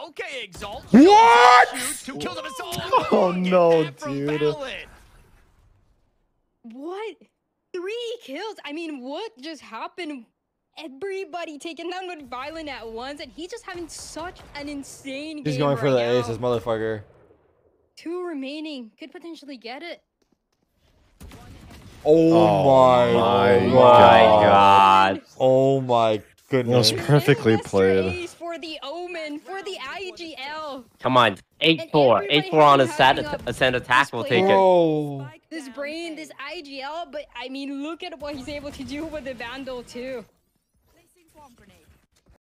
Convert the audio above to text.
Okay, Exalt. What? Two kills of his own. Oh no, Get that from dude. Valyn. What? 3 kills? I mean, what just happened? Everybody taken down with Valyn at once, and he's just having such an insane game. He's going for right the now. ace, this motherfucker. 2 remaining. Could potentially get it. Oh my god. Oh my goodness. That was perfectly played. Ace for the Omen, for the IGL. Come on, 8-4. 8-4 on a set attack. We'll take it. Bro. This brain, this IGL, but I mean, look at what he's able to do with the Vandal too.